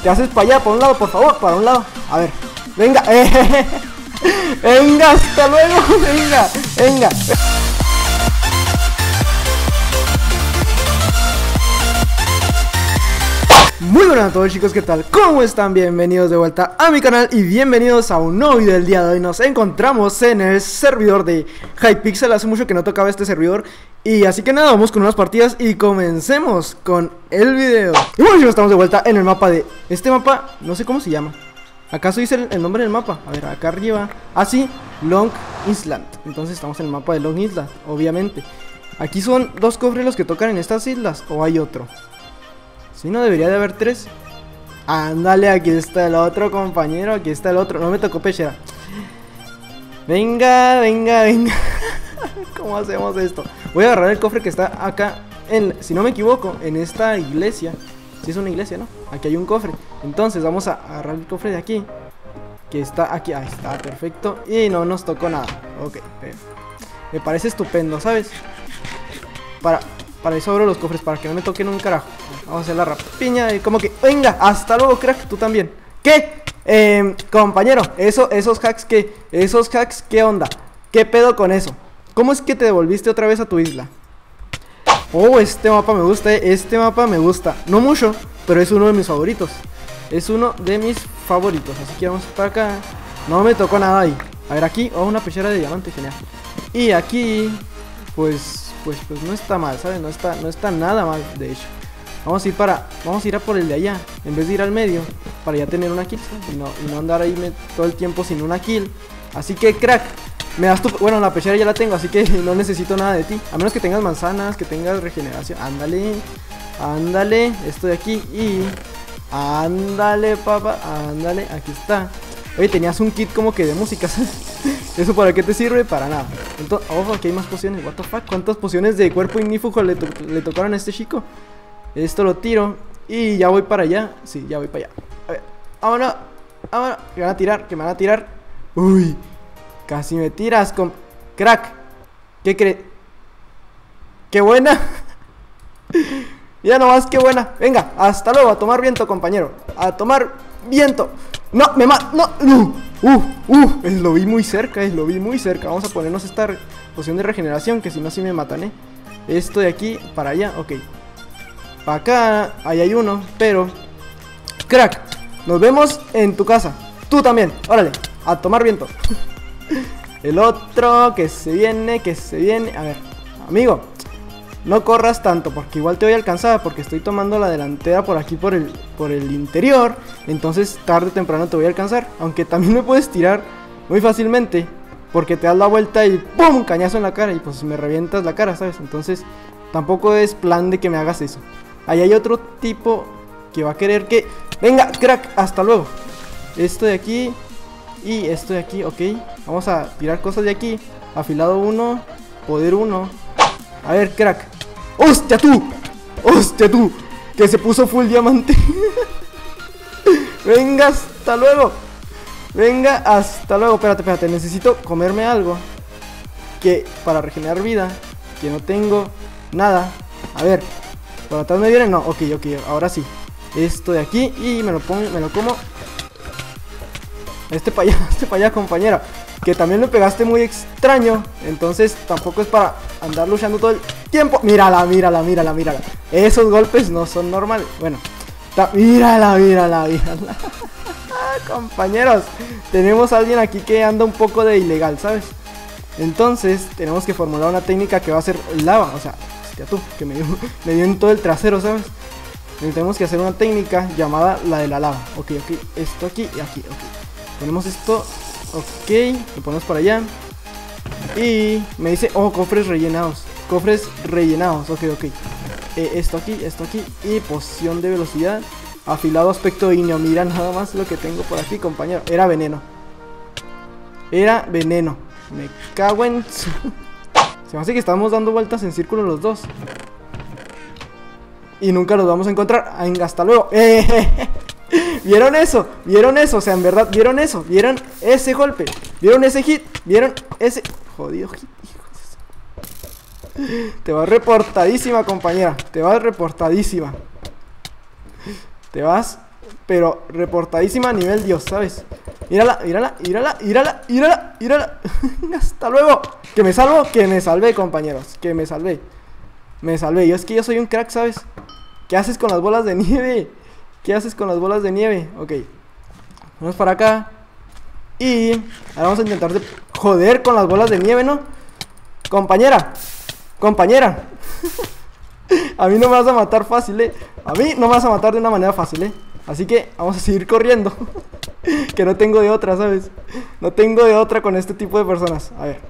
¿Qué haces para allá? Para un lado, por favor, para un lado. A ver, venga. Venga, hasta luego. Venga, venga. Muy buenas a todos, chicos, ¿qué tal? ¿Cómo están? Bienvenidos de vuelta a mi canal y bienvenidos a un nuevo video del día de hoy. Nos encontramos en el servidor de Hypixel. Hace mucho que no tocaba este servidor. Y así que nada, vamos con unas partidas y comencemos con el video. Y bueno, chicos, estamos de vuelta en el mapa de... Este mapa, no sé cómo se llama. ¿Acaso dice el nombre del mapa? A ver, acá arriba. Ah, sí, Long Island. Entonces estamos en el mapa de Long Island, obviamente. Aquí son dos cofres los que tocan en estas islas, ¿o hay otro? Si no, debería de haber tres. Ándale, aquí está el otro, compañero. Aquí está el otro. No me tocó pechera. Venga, venga, venga. ¿Cómo hacemos esto? Voy a agarrar el cofre que está acá si no me equivoco, en esta iglesia. Si es una iglesia, ¿no? Aquí hay un cofre. Entonces vamos a agarrar el cofre de aquí, que está aquí. Ahí está, perfecto. Y no nos tocó nada. Ok, me parece estupendo, ¿sabes? Para eso abro los cofres, para que no me toquen un carajo. Vamos a hacer la rapiña y como que... Venga, hasta luego, crack, tú también. ¿Qué? Compañero, esos hacks, ¿qué onda? ¿Qué pedo con eso? ¿Cómo es que te devolviste otra vez a tu isla? Oh, este mapa me gusta, este mapa me gusta. No mucho, pero es uno de mis favoritos. Es uno de mis favoritos. Así que vamos para acá. No me tocó nada ahí. A ver, aquí, oh, una pechera de diamante, genial. Y aquí, pues no está mal, ¿sabes? No está nada mal, de hecho. Vamos a ir a por el de allá, en vez de ir al medio, para ya tener una kill, y no andar ahí todo el tiempo sin una kill. Así que, crack, me das tu... Bueno, la pechera ya la tengo, así que no necesito nada de ti. A menos que tengas manzanas, que tengas regeneración. Ándale, ándale, esto de aquí y... Ándale, papá, ándale, aquí está. Oye, tenías un kit como que de música, ¿sabes? ¿Eso para qué te sirve? Para nada. Entonces, ojo, aquí hay más pociones, what the fuck. ¿Cuántas pociones de cuerpo ignífugo le tocaron a este chico? Esto lo tiro y ya voy para allá. Sí, ya voy para allá. A ver, vámonos, vámonos. Que me van a tirar. Uy, casi me tiras con... Crack, ¿qué crees? ¡Qué buena! Ya nomás, qué buena. Venga, hasta luego, a tomar viento, compañero. A tomar viento. No, me mata, no. Lo vi muy cerca, lo vi muy cerca. Vamos a ponernos esta poción de regeneración, que si no, sí me matan, Esto de aquí para allá, ok. Para acá, ahí hay uno, pero... Crack, nos vemos en tu casa. Tú también, órale, a tomar viento. El otro, que se viene. A ver, amigo, no corras tanto, porque igual te voy a alcanzar, porque estoy tomando la delantera por aquí, por el interior. Entonces tarde o temprano te voy a alcanzar. Aunque también me puedes tirar muy fácilmente, porque te das la vuelta y ¡pum! Cañazo en la cara, y pues me revientas la cara, ¿sabes? Entonces tampoco es plan de que me hagas eso. Ahí hay otro tipo que va a querer que... Venga, crack, hasta luego. Esto de aquí y esto de aquí, ok. Vamos a tirar cosas de aquí. Afilado 1, poder 1. A ver, crack. ¡Hostia tú! ¡Hostia tú! Que se puso full diamante. Venga, hasta luego. Venga, hasta luego. Espérate, necesito comerme algo que para regenerar vida, que no tengo nada. A ver, por atrás me vienen, no, ok, ahora sí. Esto de aquí y me lo como. Este para allá, compañera. Que también me pegaste muy extraño. Entonces tampoco es para andar luchando todo el tiempo. Mírala. Esos golpes no son normales. Bueno, mírala. Compañeros, tenemos a alguien aquí que anda un poco de ilegal, ¿sabes? Entonces tenemos que formular una técnica que va a ser lava. O sea, hostia tú, que me dio en todo el trasero, ¿sabes? Tenemos que hacer una técnica llamada la de la lava. Ok, esto aquí y aquí, ok. Ponemos esto, ok, lo ponemos por allá. Y me dice, oh, cofres rellenados, ok. Esto aquí y poción de velocidad. Afilado aspecto ígneo, mira nada más lo que tengo por aquí, compañero. Era veneno. Me cago en... Se me hace que estamos dando vueltas en círculo los dos y nunca los vamos a encontrar. Venga, hasta luego. ¿Vieron eso? O sea, en verdad, ¿vieron eso? ¿Vieron ese golpe? ¿Vieron ese hit? ¿Vieron ese jodido hit? Te vas reportadísima, compañera. Te vas pero reportadísima a nivel Dios, ¿sabes? Mírala, mírala, mírala, mírala, mírala, mírala. Hasta luego. Que me salvo, que me salvé, compañeros. Que me salvé. Me salvé. Es que yo soy un crack, ¿sabes? ¿Qué haces con las bolas de nieve? ¿Qué haces con las bolas de nieve? Ok. Vamos para acá. Y ahora vamos a intentar joder con las bolas de nieve, ¿no? Compañera. Compañera. A mí no me vas a matar fácil, ¿eh? A mí no me vas a matar de una manera fácil, ¿eh? Así que vamos a seguir corriendo. Que no tengo de otra, ¿sabes? No tengo de otra con este tipo de personas. A ver.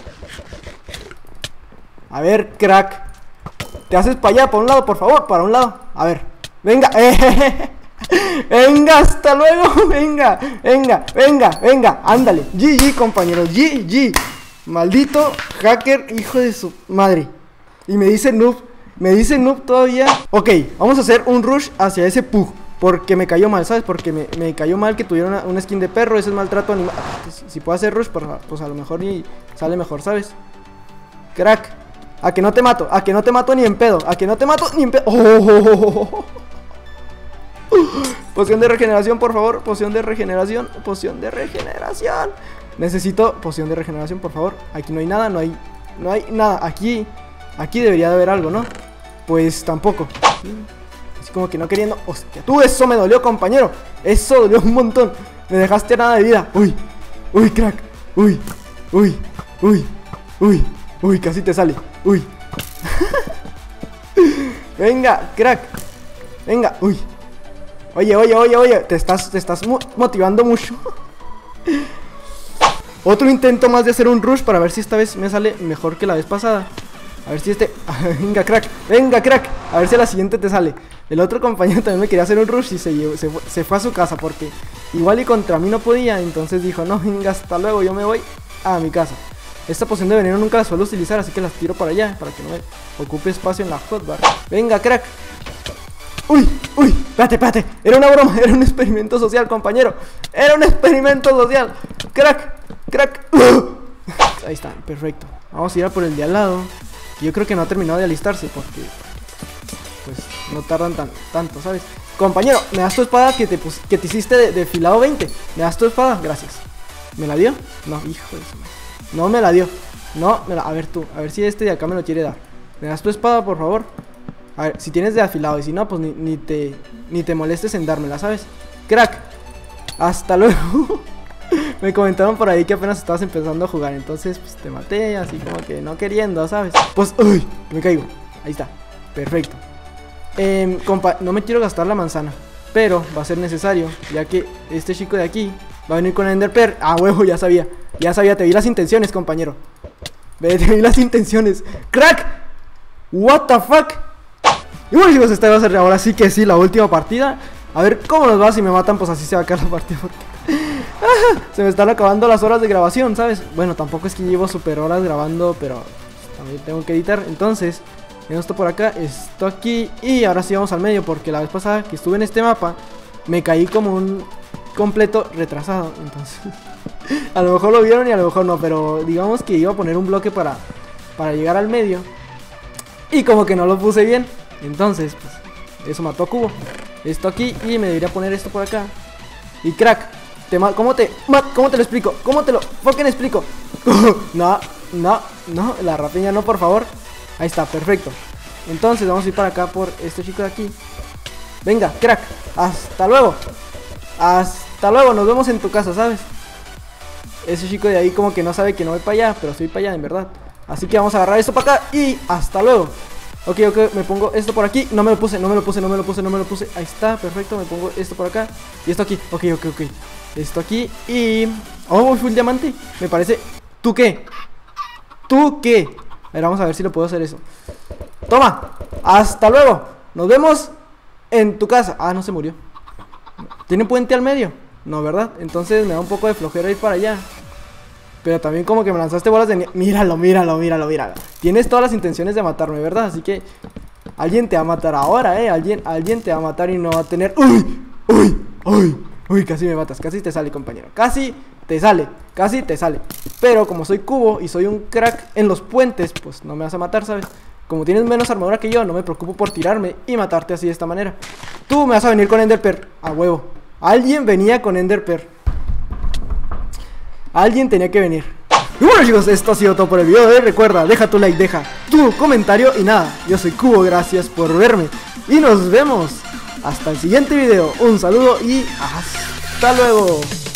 A ver, crack. Te haces para allá, para un lado, por favor. Para un lado. A ver. Venga. Venga, hasta luego. Venga, venga, venga, venga. Ándale. GG, compañeros. GG. Maldito hacker, hijo de su madre. Y me dice noob. Me dice noob todavía. Ok, vamos a hacer un rush hacia ese pug. Porque me cayó mal, ¿sabes? Porque me cayó mal que tuviera una skin de perro. Ese es maltrato animal. Si puedo hacer rush, pues a lo mejor y sale mejor, ¿sabes? Crack. A que no te mato. A que no te mato ni en pedo. A que no te mato ni en pedo. Oh. Poción de regeneración, por favor. Poción de regeneración. Poción de regeneración. Necesito poción de regeneración, por favor. Aquí no hay nada, no hay nada. Aquí debería de haber algo, ¿no? Pues tampoco. Así como que no queriendo. Hostia, tú, eso me dolió, compañero. Eso dolió un montón. Me dejaste a nada de vida. Uy, uy, crack. Uy, uy, uy, uy, uy, casi te sale. Uy. Venga, crack. Venga, uy. Oye, te estás motivando mucho. Otro intento más de hacer un rush para ver si esta vez me sale mejor que la vez pasada. A ver si venga, crack, venga, crack. A ver si a la siguiente te sale. El otro compañero también me quería hacer un rush y se fue a su casa porque igual y contra mí no podía. Entonces dijo, no, venga, hasta luego, yo me voy a mi casa. Esta poción de veneno nunca la suelo utilizar, así que las tiro para allá, para que no me ocupe espacio en la hotbar. Venga, crack. Uy, espérate. Era una broma, era un experimento social, compañero. Era un experimento social. Crack. Ahí está, perfecto. Vamos a ir a por el de al lado. Yo creo que no ha terminado de alistarse porque pues no tardan tanto, ¿sabes? Compañero, ¿me das tu espada que te hiciste de filado 20? ¿Me das tu espada? Gracias. ¿Me la dio? No, hijo de su madre. No me la dio. A ver tú, a ver si este de acá me lo quiere dar. ¿Me das tu espada, por favor? A ver, si tienes de afilado. Y si no, pues ni te molestes en dármela, ¿sabes? Crack. Hasta luego. Me comentaron por ahí que apenas estabas empezando a jugar. Entonces, pues te maté, así como que no queriendo, ¿sabes? Pues, uy, me caigo. Ahí está, perfecto. Compa, no me quiero gastar la manzana, pero va a ser necesario, ya que este chico de aquí va a venir con Ender Pearl. Ah, huevo, ya sabía, te vi las intenciones, compañero. Te vi las intenciones. Crack. What the fuck. Y bueno, chicos, esta va a ser ahora sí que sí la última partida. A ver cómo nos va. Si me matan, pues así se va a acabar la partida porque se me están acabando las horas de grabación, ¿sabes? Bueno, tampoco es que llevo super horas grabando, pero también tengo que editar. Entonces, esto por acá, esto aquí. Y ahora sí vamos al medio, porque la vez pasada que estuve en este mapa me caí como un completo retrasado. Entonces a lo mejor lo vieron y a lo mejor no, pero digamos que iba a poner un bloque para llegar al medio y como que no lo puse bien. Entonces, pues, eso mató a Cubo. Esto aquí y me debería poner esto por acá. Y crack, ¿cómo te lo explico? ¿Cómo te lo fucking explico? No, la rapiña no, por favor. Ahí está, perfecto. Entonces vamos a ir para acá por este chico de aquí. Venga, crack, hasta luego. Hasta luego, nos vemos en tu casa, ¿sabes? Ese chico de ahí como que no sabe que no voy para allá, pero estoy para allá, en verdad. Así que vamos a agarrar esto para acá y hasta luego. Ok, me pongo esto por aquí. No me lo puse. Ahí está, perfecto, me pongo esto por acá y esto aquí. Ok. Esto aquí y... oh, full diamante, me parece. ¿Tú qué? A ver, vamos a ver si lo puedo hacer eso. Toma, hasta luego. Nos vemos en tu casa. Ah, no se murió. ¿Tiene puente al medio? No, ¿verdad? Entonces me da un poco de flojera ir para allá. Pero también como que me lanzaste bolas de nieve. Míralo. Tienes todas las intenciones de matarme, ¿verdad? Así que alguien te va a matar ahora, alguien te va a matar y no va a tener... Uy, casi me matas. Casi te sale, compañero. Casi te sale. Pero como soy Cubo y soy un crack en los puentes, pues no me vas a matar, ¿sabes? Como tienes menos armadura que yo, no me preocupo por tirarme y matarte así de esta manera. Tú me vas a venir con Ender Pearl. A huevo. Alguien venía con Ender Pearl. Alguien tenía que venir. Y bueno, chicos, esto ha sido todo por el video de hoy. Recuerda, deja tu like, deja tu comentario. Y nada, yo soy Cubo, gracias por verme. Y nos vemos hasta el siguiente video. Un saludo y hasta luego.